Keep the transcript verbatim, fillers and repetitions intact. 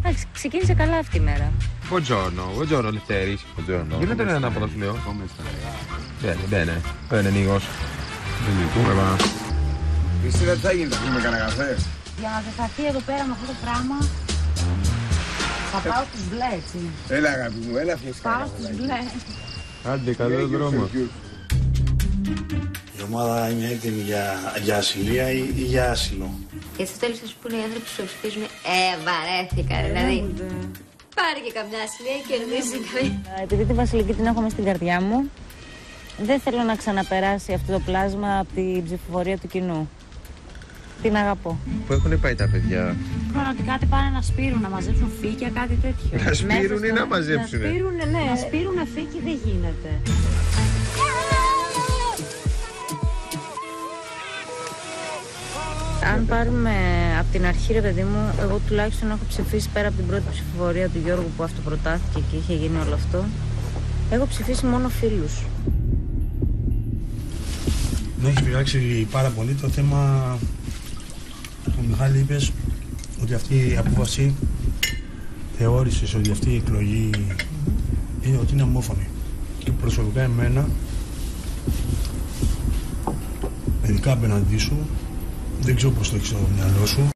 Εντάξει, ξεκίνησε καλά αυτή η μέρα. Buongiorno, buongiorno Λευτέρης. Buongiorno. Io non è Napoli, Leo. Come stai? Bene, bene. Bene, Nikos. Bene, Come va? Εσύ δεν θα γίνει, θα πίνουμε κανένα καφέ. Για να ζεσταθεί εδώ πέρα με αυτό το πράγμα, θα πάω στους μπλε, έτσι. Έλα αγάπη μου, έλα φυσικά. Πάω στους μπλε. Άντε, καλό δρόμο. Η ομάδα είναι έτοιμη για, για ασυλία ή, ή για άσυλο. Και στο τέλος θα σου πούνε οι άνθρωποι που σου ψηφίζουν, ε, βαρέθηκα, δηλαδή. Πάρε και καμιά ασυλία και κερδίσει καμιά. Επειδή τη Βασιλική την έχω μες στην καρδιά μου, δεν θέλω να ξαναπεράσει αυτό το πλάσμα από την ψηφοφορία του κοινού. Την αγαπώ. Πού έχουν πάει τα παιδιά? Ότι κάτι πάνε να σπείρουν, να μαζέψουν φύκια, κάτι τέτοιο. Να σπείρουν ή να μαζέψουν? Να σπείρουν, ναι. Να σπείρουν φύκι δεν γίνεται. Αν πάρουμε από την αρχή, ρε παιδί μου, εγώ τουλάχιστον έχω ψηφίσει πέρα από την πρώτη ψηφοφορία του Γιώργου που αυτοπροτάθηκε και είχε γίνει όλο αυτό. Έχω ψηφίσει μόνο φίλους. Με έχει πειράξει πάρα πολύ το θέμα που Μιχάλη είπες ότι αυτή η απόφαση θεώρησες ότι αυτή η εκλογή είναι ότι είναι ομόφωνη. Και προσωπικά εμένα, ειδικά απέναντί σου, δεν ξέρω πώς το έχεις στο μυαλό σου.